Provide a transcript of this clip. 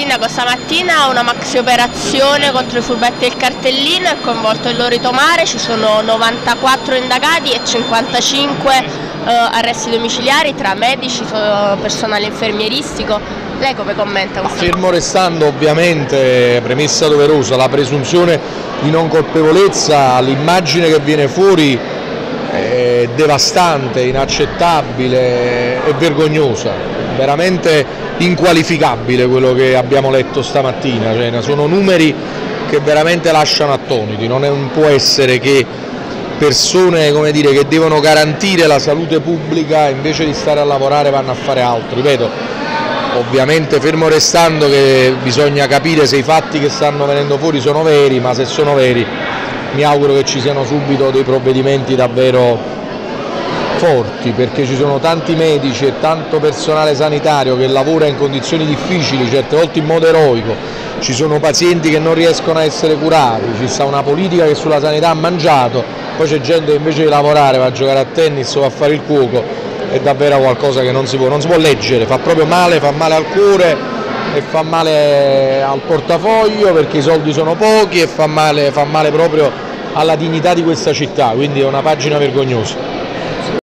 Sindaco, stamattina una maxi operazione contro i furbetti del cartellino, è coinvolto il Lorito Mare, ci sono 94 indagati e 55 arresti domiciliari tra medici, personale infermieristico. Lei come commenta questo? Fermo restando ovviamente, premessa doverosa, la presunzione di non colpevolezza, l'immagine che viene fuori è devastante, inaccettabile e vergognosa, veramente inqualificabile quello che abbiamo letto stamattina, cioè, sono numeri che veramente lasciano attoniti. Non può essere che persone, come dire, che devono garantire la salute pubblica invece di stare a lavorare vanno a fare altro. Ripeto, ovviamente fermo restando che bisogna capire se i fatti che stanno venendo fuori sono veri, ma se sono veri mi auguro che ci siano subito dei provvedimenti davvero forti, perché ci sono tanti medici e tanto personale sanitario che lavora in condizioni difficili, certe volte in modo eroico, ci sono pazienti che non riescono a essere curati, ci sta una politica che sulla sanità ha mangiato, poi c'è gente che invece di lavorare va a giocare a tennis o a fare il cuoco. È davvero qualcosa che non si può leggere, fa proprio male, fa male al cuore e fa male al portafoglio perché i soldi sono pochi e fa male proprio alla dignità di questa città, quindi è una pagina vergognosa.